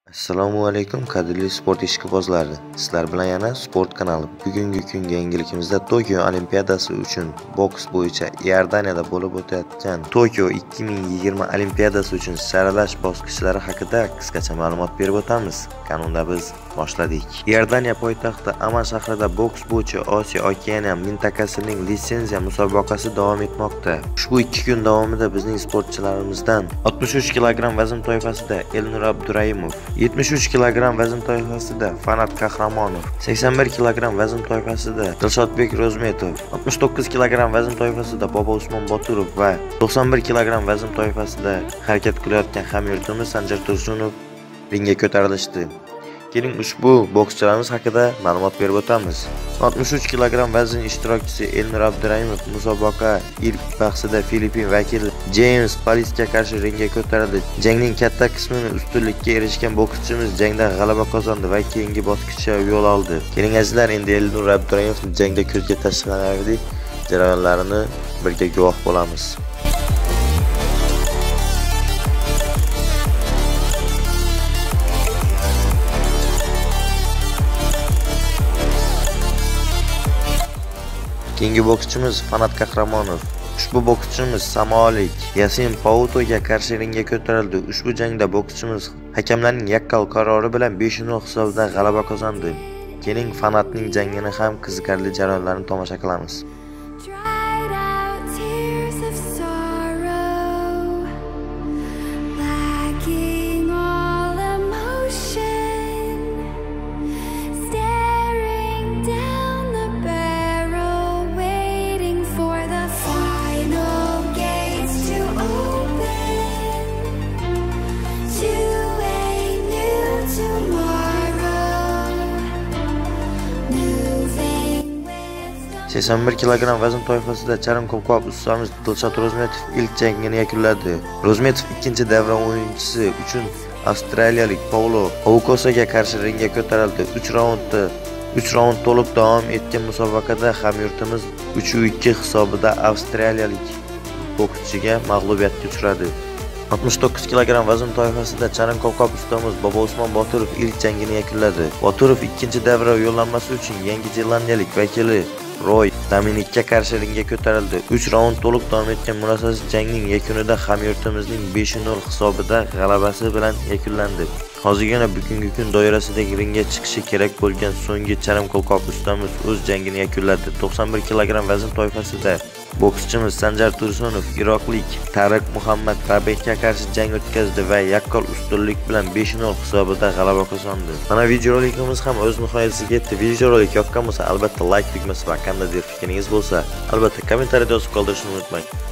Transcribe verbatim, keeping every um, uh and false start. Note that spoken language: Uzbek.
Assalomu alaykum qadrli sport ishqibozlari. Sizlar bilan yana Sport kanali. Bugungi kungi yangiligimizda Tokio Olimpiadasi uchun boks bo'yicha Iordaniyada bo'lib o'tayotgan Tokio ikki ming yigirma Olimpiadasi uchun saralash bosqichlari haqida qisqacha ma'lumot berib o'tamiz. Kanunda biz boshladik. Iordaniya poytaxti Aman shahrida boks bo'yicha Osiyo Okeaniya mintaqasining litsenziya musobaqasi davom etmoqda. Ushbu ikki kun davomida bizning sportchilarimizdan oltmish uch kilogramm vazn toifasida Elnur Abduraimov, yetmish uch kilogramm vazn toifasida Fanat Qahramonov, sakson bir kilogramm vazn toifasida Dilshodbek Ro'zmetov, oltmish to'qqiz kilogramm vazn toifasida Bobosmon Boturov va to'qson bir kilogramm vazn toifasida harakat qilayotgan hamyurtimiz Sanjar Tursunov ringga ko'tarilishdi. Keling ushbu bokschilarimiz haqida ma'lumot berib o'tamiz. oltmish uch kilogramm vazn ishtirokchisi Elnur Abduraimov musobaqa ilk bahsida Filippin vakili James Palisga qarshi ringga ko'tarildi. Jangning katta qismini ustunlikka erishgan bokschimiz jangda g'alaba qozondi va keyingi bosqichga yo'l oldi. Keling azizlar, endi Elnur Abduraimovning jangda ko'zga tashlanarli jarayonlarini birga guvoh bo'lamiz. Keyingi bokschimiz Fanat Qahramonov. Ushbu bokschimiz samoalik Yasin Pautoga qarshi ringga ko'tarildi. Ushbu jangda bokschimiz hakamlarning yakkol qarori bilan besh nol hisobida g'alaba qozondi. Keling Fanatning jangini ham qiziqarli jarayonlarini tomosha qilamiz. sakson bir kilogramm vazn toifasida charm qo'lqop ustamiz Dilshod Ro'zmetov ilk jangini yakunladi. Ro'zmetov ikkinchi davra o'yinchisi uchun avstraliyalik Paulo Oukosaga qarshi ringga ko'tarildi. uch raundda uch raund to'liq davom etgan musobaqada hamyurtimiz uch ikki hisobida avstraliyalik bokschiga mag'lubiyatga uchradi. oltmish to'qqiz kilogramm vazn toifasida charm qo'lqop ustamiz Bobosmon Boturov ilk jangini yakunladi. Boturov ikkinchi davra yo'llanmasi uchun Yangi Zelandiyalik vakili Roy Dominikka qarshi ringga ko'tarildi. uch raund to'liq davom etgan murosasiz jangning yakunida hamyurtimizning besh nol hisobida g'alabasi bilan yakunlandi. Hozirgina bugungi kun doirasidagi ringga chiqishi kerak bo'lgan so'nggi charm qo'lqop ustamiz o'z jangini yakunladi. to'qson bir kilogramm vazn toifasida bokschimiz Sanjar Tursunov iroqlik Tariq Muhammad Rabehga qarshi jang o'tkazdi va yakkol ustunlik bilan besh nol hisobida g'alaba qozondi. Mana videorolikimiz ham o'z nihoyasiga yetdi. Videorolik yoqqan bo'lsa, albatta like tugmasi va qandaydir fikringiz bo'lsa, albatta kommentariyada yozib qoldirishni unutmang.